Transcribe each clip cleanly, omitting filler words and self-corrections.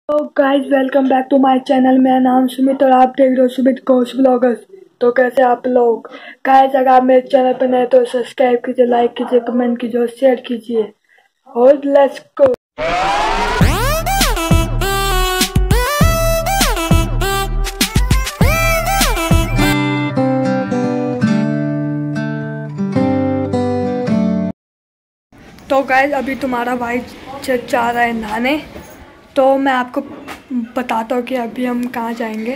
तो guys welcome back to my channel. मेरा नाम सुमित और आप देख रहे हो सुमित घोष ब्लॉगर्स। तो कैसे आप लोग गाइस, अगर आप मेरे चैनल पर नए तो सब्सक्राइब कीजिए, लाइक कीजिए, कमेंट कीजिए और शेयर कीजिए और लेट्स गो। तो गाइस अभी तुम्हारा भाई जा रहा है नहाने, तो मैं आपको बताता हूँ कि अभी हम कहाँ जाएंगे।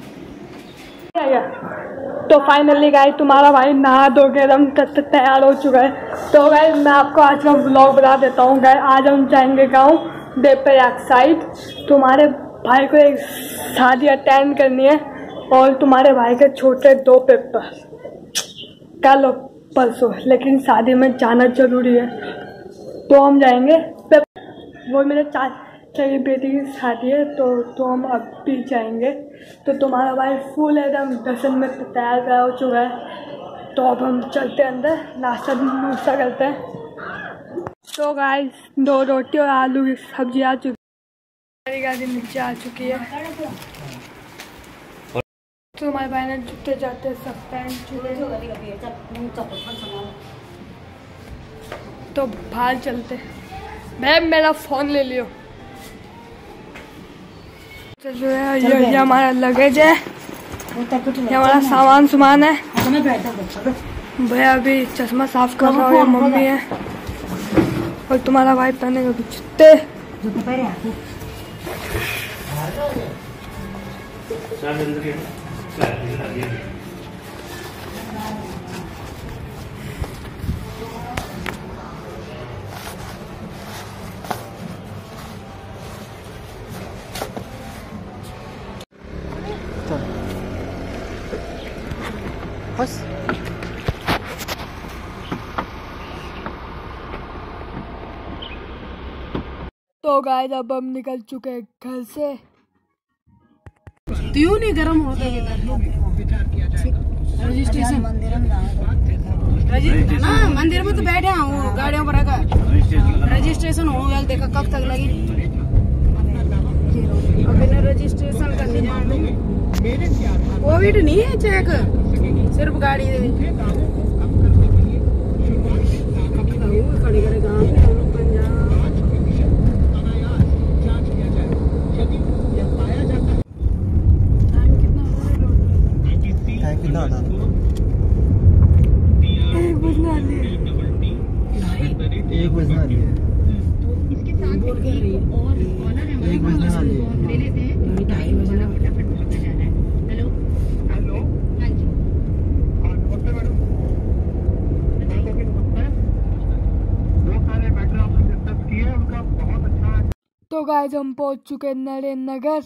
तो फाइनली गाइस तुम्हारा भाई नहा धो के एकदम तैयार हो चुका है। तो गाइस मैं आपको आज का व्लॉग बता देता हूँ। गाइस आज हम जाएंगे गाँव देवप्रयाग साइड। तुम्हारे भाई को एक शादी अटेंड करनी है और तुम्हारे भाई के छोटे 2 पेपर कल परसों, लेकिन शादी में जाना जरूरी है तो हम जाएंगे। वो मेरे चाचा की बेटी की शादी है तो हम अब भी जाएंगे। तो तुम्हारा भाई फुल एकदम दर्शन में तैयार हो चुका है। तो अब हम चलते हैं अंदर, नाश्ता करते हैं। तो गाइस 2 रोटी और आलू की सब्जी आ चुकी है, मेरी गाड़ी नीचे आ चुकी है। तो हमारे भाई ने जूते जाते सब पहन तो बाहर चलते। भाई मेरा फ़ोन ले लियो। तो जो है ये हमारा लगेज है, ये हमारा सामान है। भैया अभी चश्मा साफ कर रहा है, मम्मी है और तुम्हारा भाई पहनेगा जूते। बस तो गाइस अब हम निकल चुके हैं घर से। क्यों नहीं गर्म होता रजिस्ट्रेशन हाँ मंदिर में तो बैठे हैं वो गाड़ियों पर रजिस्ट्रेशन हो गया। देखा कब तक लगी बिना रजिस्ट्रेशन का कोविड नहीं है चेक, सिर्फ गाड़ी खड़ी करेगा। एक बजना रही है। तो गाइस हम पहुंच चुके हैं नरेंद्र नगर।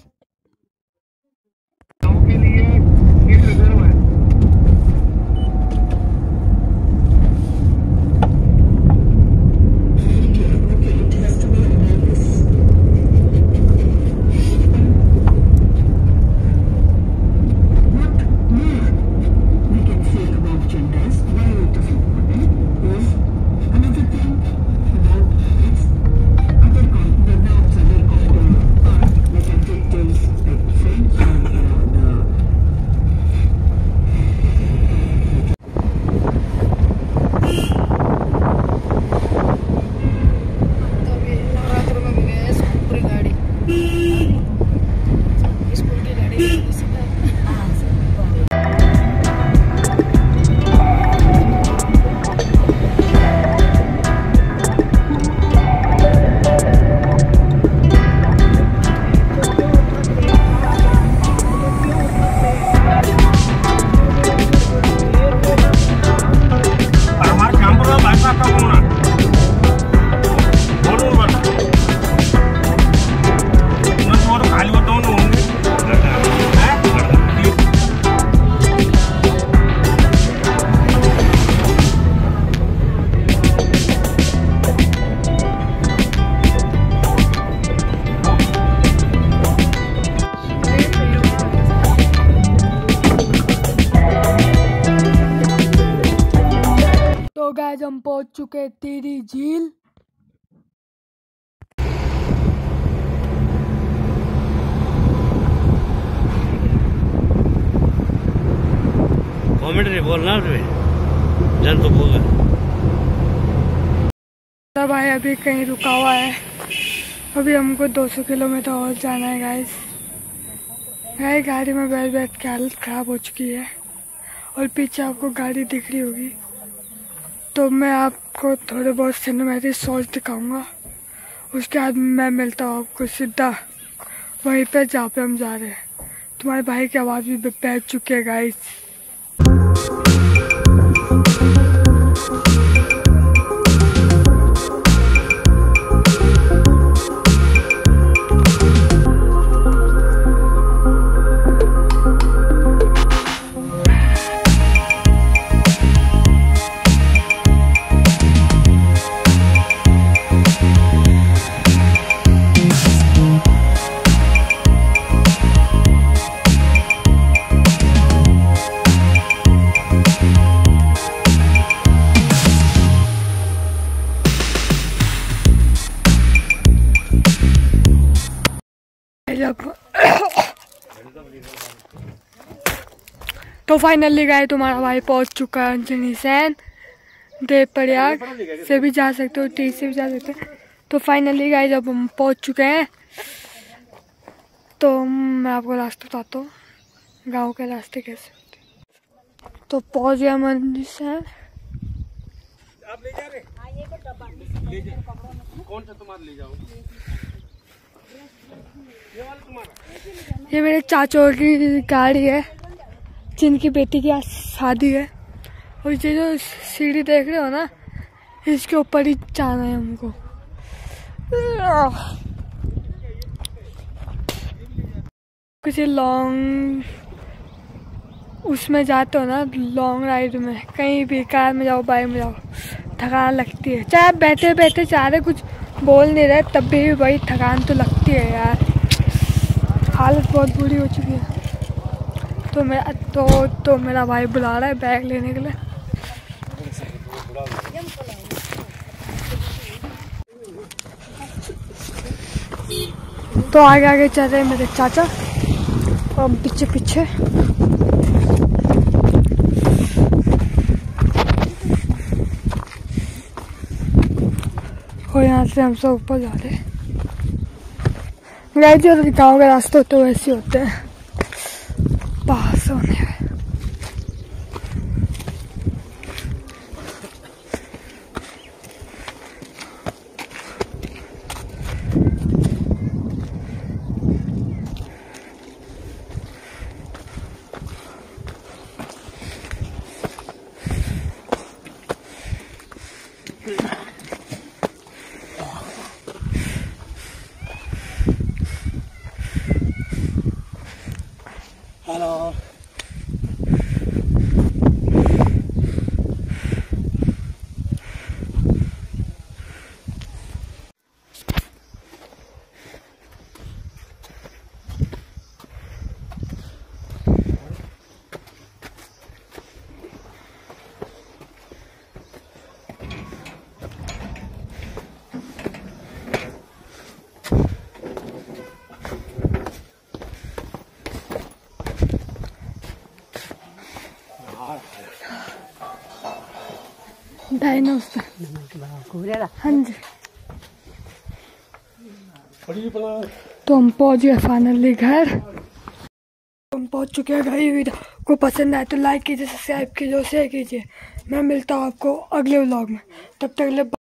गाइस हम पहुंच चुके टिहरी झील। से बोलना जन तो बोल भाई अभी कहीं रुका हुआ है। अभी हमको 200 किलोमीटर और जाना है गाइस। गाड़ी में बैठ बैठ के हालत ख़राब हो चुकी है और पीछे आपको गाड़ी दिख रही होगी। तो मैं आपको थोड़े बहुत सिनेमैटिक शॉट्स दिखाऊंगा, उसके बाद मैं मिलता हूँ आपको सीधा वहीं पे जहाँ पे हम जा रहे हैं। तुम्हारे भाई की आवाज़ भी बैठ चुकी है गाइस। तो फाइनली गए तुम्हारा भाई पहुंच चुका है अंजनी सैन। देवप्रयाग से भी जा सकते हो, टी से भी जा सकते हो। तो फाइनली गए जब हम पहुंच चुके हैं तो मैं आपको रास्ता बताता हूँ, गांव के रास्ते कैसे होते। तो पहुंच गया अंजनी सैन। आप ले जा रहे? कौन सा तुम्हारा ले जाओ? ये मेरे चाचों की गाड़ी है जिनकी बेटी की आज शादी है। और ये जो सीढ़ी देख रहे हो ना, इसके ऊपर ही जाना है हमको। किसी लॉन्ग उसमें जाते हो ना, लॉन्ग राइड में, कहीं भी कार में जाओ बाइक में जाओ, थकान लगती है। चाहे बैठे बैठे चाह रहे कुछ बोल नहीं रहे तब भी भाई थकान तो लगती है यार। हालत बहुत बुरी हो चुकी है। तो मेरा भाई बुला रहा है बैग लेने के लिए। तो आगे आगे चल रहे मेरे चाचा और पीछे पीछे। और यहाँ से हम सब ऊपर जा रहे हैं। जो गाँव के रास्ते होते वैसे होते हैं पास होने में। हेलो। डायनोसर। हाँ जी। तो हम पहुंच गए फाइनली घर। हम पहुंच चुके हैं घर। वीडियो को पसंद आए तो लाइक कीजिए, सब्सक्राइब कीजिए, शेयर कीजिए। मैं मिलता हूँ आपको अगले व्लॉग में। तब तक